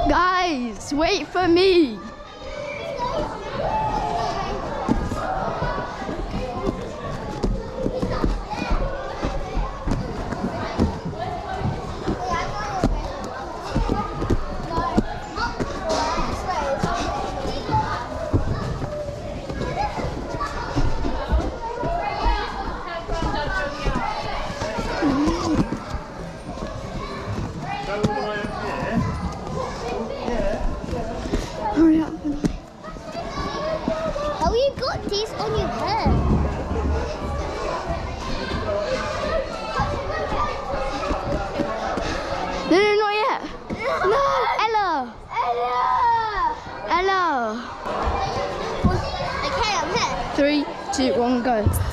Guys, wait for me. Hurry up. How you got this on your head? No, not yet. No, Ella. Ella. Okay, I'm here. 3, 2, 1, go.